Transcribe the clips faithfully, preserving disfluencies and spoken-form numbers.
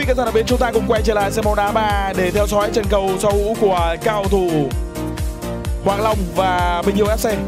các thành viên chúng ta cùng quay trở lại sân bóng đá ba để theo dõi trận cầu giao hữu của cao thủ Hoàng Long và Bình Dương ép xê.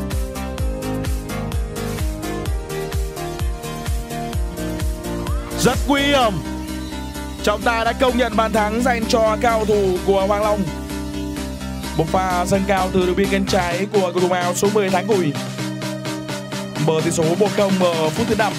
Rất nguy hiểm. Trọng tài đã công nhận bàn thắng dành cho cao thủ của Hoàng Long. Một pha dâng cao từ đường biên cánh trái của cầu thủ áo số mười Thắng Cùi. Mở tỷ số một không ở phút thứ năm.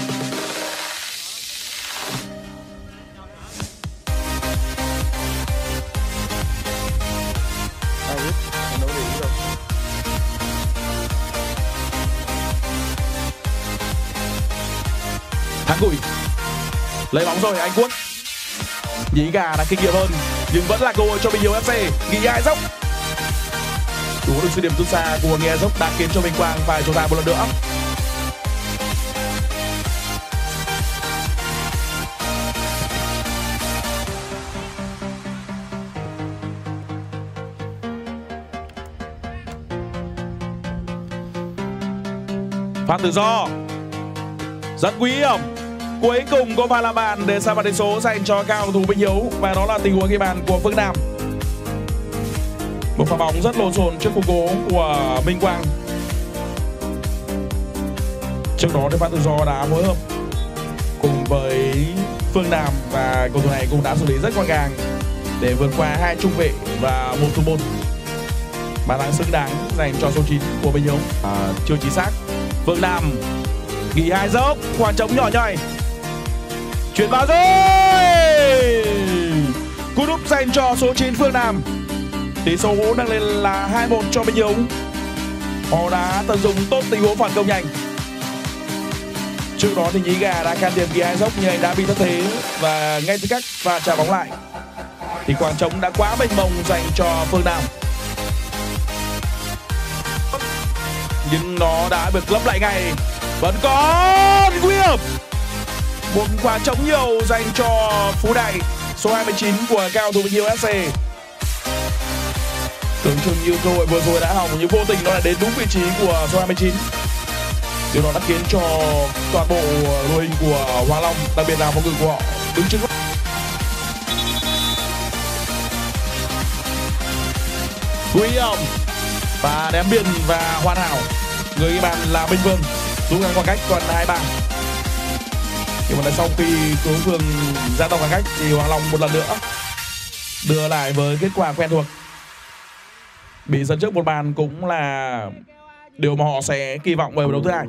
Thắng Cùi lấy bóng rồi, Anh Quốc. Nhí Gà đã kinh nghiệm hơn nhưng vẫn là cơ hội cho Bình Dương ép xê. Nghỉ ai dốc đủ được sự điểm từ xa của Nghỉ ai dốc đã khiến cho Minh Quang phải trọng tài một lần nữa. Phát tự do rất nguy hiểm. Cuối cùng có pha làm bàn để sa bàn tỷ số dành cho cao thủ Bình Hiếu và đó là tình huống ghi bàn của Phương Nam. Một pha bóng rất lộn xộn trước cú cố của Minh Quang. Trước đó thì pha tự do đã phối hợp cùng với Phương Nam và cầu thủ này cũng đã xử lý rất gọn gàng để vượt qua hai trung vệ và một thủ môn. Bàn thắng xứng đáng dành cho số chín của Bình Hiếu. À, chưa chính xác. Phương Nam Nghỉ hai dốc, khoảng trống nhỏ nhoi. Chuyển vào rồi. Cú đúp dành cho số chín Phương Nam. Tỷ số nâng lên là hai một cho Bình Hiếu. Họ đã tận dụng tốt tình huống phản công nhanh. Trước đó thì Nhí Gà đã can thiệp Nghỉ hai dốc nhưng anh đã bị thất thế và ngay từ cách và trả bóng lại thì khoảng trống đã quá mênh mông dành cho Phương Nam. Nhưng nó đã được lấp lại ngay. Vẫn còn nguy hiểm. Một khoảng trống nhiều dành cho Phú Đại, số hai mươi chín của cao thủ Bình Dương ép xê. Tưởng chừng như cơ hội vừa rồi đã hỏng nhưng vô tình nó lại đến đúng vị trí của số hai mươi chín. Điều đó đã khiến cho toàn bộ đội hình của Hoàng Long, đặc biệt là phòng ngự của họ đứng trước. Nguy hiểm và ném biên và hoàn hảo. Người ghi bàn là Minh Vương, rút ngắn khoảng cách còn hai ba. Nhưng mà sau khi đối phương gia tăng khoảng cách thì Hoàng Long một lần nữa đưa lại với kết quả quen thuộc. Bị dẫn trước một bàn cũng là điều mà họ sẽ kỳ vọng về đấu thứ hai.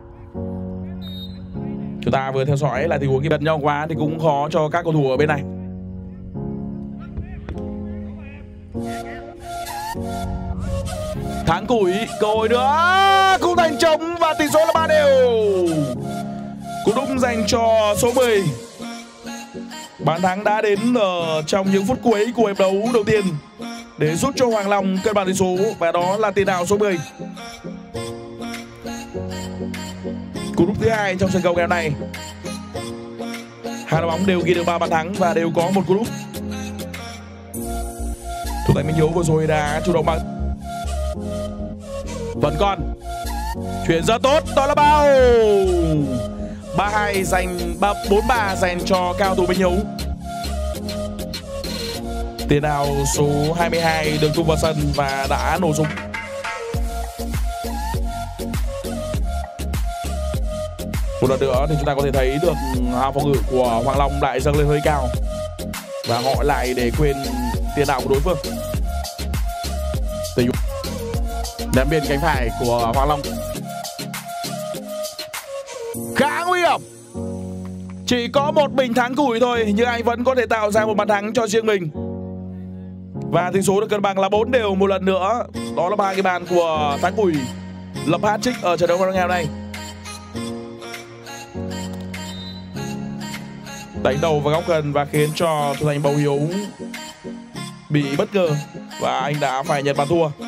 Chúng ta vừa theo dõi là tình huống ghi bật nhau quá thì cũng khó cho các cầu thủ ở bên này. Thắng Cùi, cơ hội nữa, cú thành trống và tỷ số là ba đều. Cú đúp dành cho số mười. Bàn thắng đã đến ở trong những phút cuối của hiệp đấu đầu tiên để giúp cho Hoàng Long cân bằng tỷ số và đó là tiền đạo số mười. Cú đúp thứ hai trong trận cầu ngày hôm nay. Hai đội bóng đều ghi được ba bàn thắng và đều có một cú đúp. Thủ thành Minh Hiếu vừa rồi đã chủ động bằng. Vẫn còn chuyển rất tốt, đó là bao. Ba hai dành bốn ba dành cho cao thủ Bình Hiếu. Tiền đạo số hai mươi hai được tung vào sân và đã nổ súng. Một lần nữa thì chúng ta có thể thấy được hàng phòng ngự của Hoàng Long lại dâng lên hơi cao và họ lại để quên tiền đạo của đối phương. Ném biên cánh phải của Hoàng Long khá nguy hiểm. Chỉ có một mình Thắng Cùi thôi nhưng anh vẫn có thể tạo ra một bàn thắng cho riêng mình. Và tỷ số được cân bằng là bốn đều một lần nữa. Đó là ba cái bàn của Thắng Cùi lập hat-trick ở trận đấu ngày hôm nay. Đánh đầu vào góc gần và khiến cho thủ thành Bầu Hiếu bị bất ngờ và anh đã phải nhận bàn thua.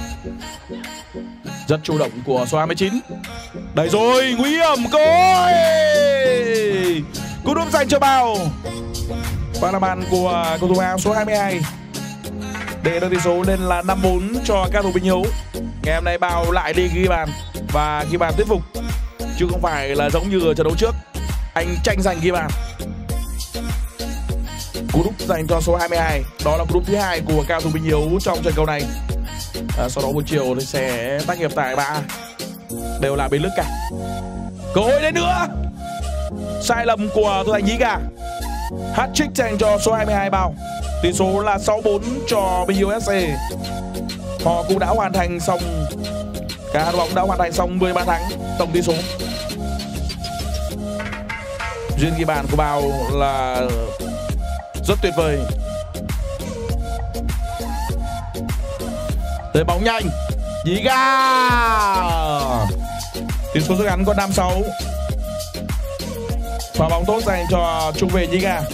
Rất chủ động của số hai mươi chín. Đây rồi, nguy hiểm, coi cú đúp dành cho Bao. Và là bàn của cầu thủ áo số hai mươi hai để đưa tỷ số lên là năm bốn cho các thủ Bình Hiếu. Ngày hôm nay Bao lại đi ghi bàn và ghi bàn thuyết phục chứ không phải là giống như ở trận đấu trước anh tranh giành ghi bàn. Cú đúp dành cho số hai mươi hai. Đó là cú đúp thứ hai của cao thủ Bình Hiếu trong trận cầu này. À, sau đó buổi chiều thì sẽ tác nghiệp tại ba đều là bên lức cả. Cơ hội đến nữa. Sai lầm của thủ thành Nhí Gà. Hat-trick dành cho số hai mươi hai Bao. Tỷ số là sáu bốn cho Bình Hiếu ép xê. Họ cũng đã hoàn thành xong, cả hai đội bóng đã hoàn thành xong mười ba thắng tổng tỷ số. Riêng ghi bàn của Bao là rất tuyệt vời. Tới bóng nhanh, Nhí Gà. Tỷ số rút ngắn còn năm sáu. Pha bóng tốt dành cho trung vệ Nhí Gà.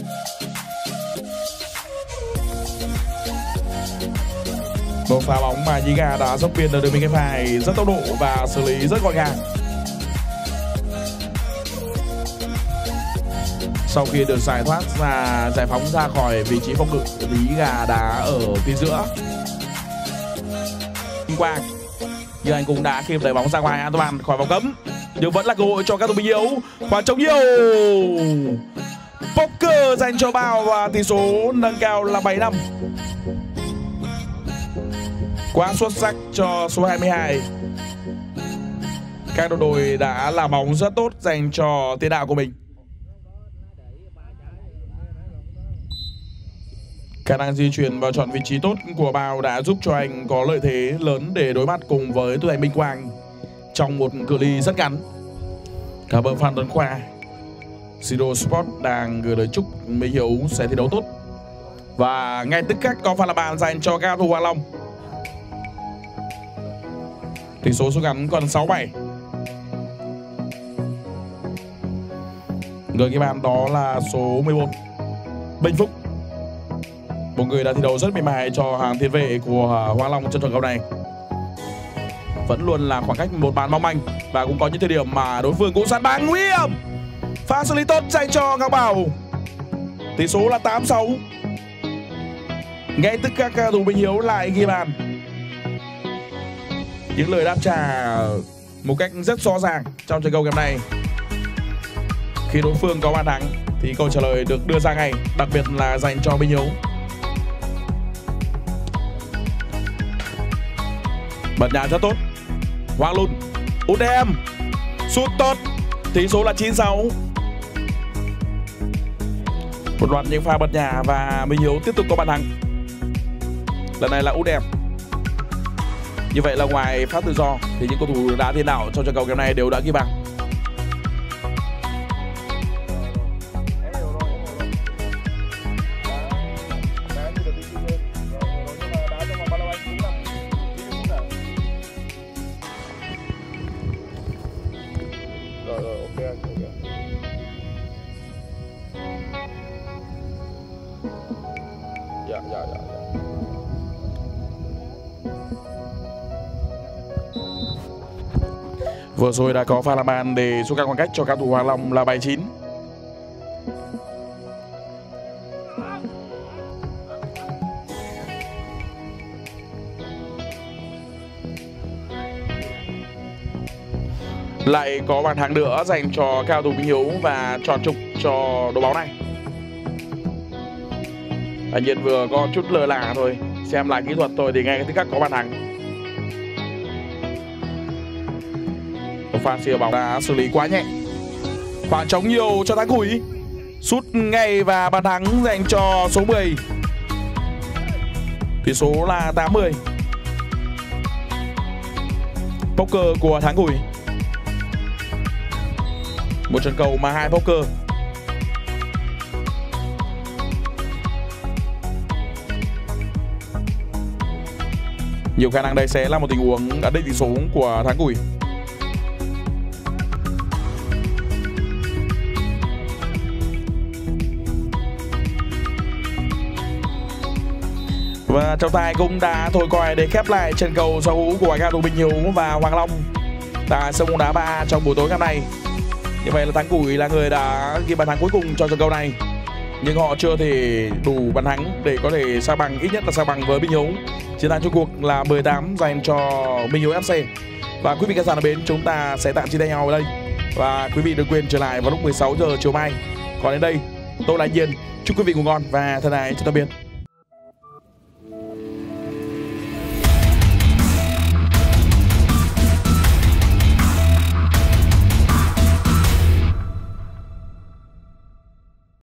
Một pha bóng mà Nhí Gà đã dốc biên ở đường biên cánh phải rất tốc độ và xử lý rất gọn gàng. Sau khi được giải thoát và giải phóng ra khỏi vị trí phòng ngự, Nhí Gà đá ở phía giữa. Minh Quang, nhưng anh cũng đã kịp đẩy bóng ra ngoài an toàn khỏi vòng cấm, nhưng vẫn là cơ hội cho các thủ Bình Hiếu. Khoảng trống nhiều. Poker dành cho Bao và tỷ số nâng cao là bảy năm. Quá xuất sắc cho số hai mươi hai. Các đội đội đã làm bóng rất tốt dành cho tiền đạo của mình. Khả năng di chuyển và chọn vị trí tốt của Bao đã giúp cho anh có lợi thế lớn để đối mặt cùng với thủ thành Minh Quang trong một cự ly rất ngắn. Cảm ơn Phan Tuấn Khoa. Sido Sport đang gửi lời chúc Minh Hiếu sẽ thi đấu tốt. Và ngay tức khắc có pha lập bàn dành cho cao thủ Hoàng Long. Tỷ số số ngắn còn sáu bảy. Người ghi bàn đó là số mười một Bình Phúc, một người đã thi đấu rất mềm mại cho hàng tiền vệ của Hoàng Long trong trận cầu này. Vẫn luôn là khoảng cách một bàn mong manh và cũng có những thời điểm mà đối phương cũng săn bắn nguy hiểm. Pha xử lý tốt dành cho Ngọc Bảo. Tỷ số là tám sáu. Ngay tức các cầu thủ Bình Hiếu lại ghi bàn. Những lời đáp trả một cách rất rõ ràng trong trận cầu game này. Khi đối phương có bàn thắng thì câu trả lời được đưa ra ngay, đặc biệt là dành cho Bình Hiếu. Bật nhà rất tốt. Hoàng Lùn, út em, sút tốt. Tỷ số là chín sáu. Một loạt những pha bật nhà và Bình Hiếu tiếp tục có bàn thắng. Lần này là út em. Như vậy là ngoài phát tự do thì những cầu thủ đá tiền đạo trong trận cầu game này đều đã ghi bàn. Dạ, dạ, dạ, dạ. Vừa rồi đã có pha làm bàn để rút ngắn khoảng cách cho cao thủ Hoàng Long là bảy chín. Lại có bàn thắng nữa dành cho cao thủ Bình Hiếu và tròn trục cho đội bóng này. Anh Nhiên vừa có chút lơ là thôi, xem lại kỹ thuật thôi thì ngay tức khắc có bàn thắng. Phan xìa bóng đã xử lý quá nhẹ. Khoảng trống nhiều cho Thắng Củi. Sút ngay và bàn thắng dành cho số mười. Tỷ số là tám mươi. Poker của Thắng Củi. Một trận cầu mà hai poker. Nhiều khả năng đây sẽ là một tình huống ấn định tỷ số của Thắng Củi. Và trọng tài cũng đã thổi còi để khép lại trận cầu giao hữu của cao thủ Bình Hiếu và Hoàng Long tại sân bóng đá ba trong buổi tối ngày hôm nay. Như vậy là Thắng Củi là người đã ghi bàn thắng cuối cùng cho trận cầu này, nhưng họ chưa thể đủ bàn thắng để có thể sa bằng, ít nhất là sa bằng với Bình Hiếu. Chiến thắng chung cuộc là mười tám dành cho Bình Hiếu ép xê. Và quý vị khán giả ở bên, chúng ta sẽ tạm chia tay nhau ở đây và quý vị đừng quên trở lại vào lúc mười sáu giờ chiều mai. Còn đến đây Tôi là Nhiên. Chúc quý vị ngủ ngon và thân ái chào tạm biệt.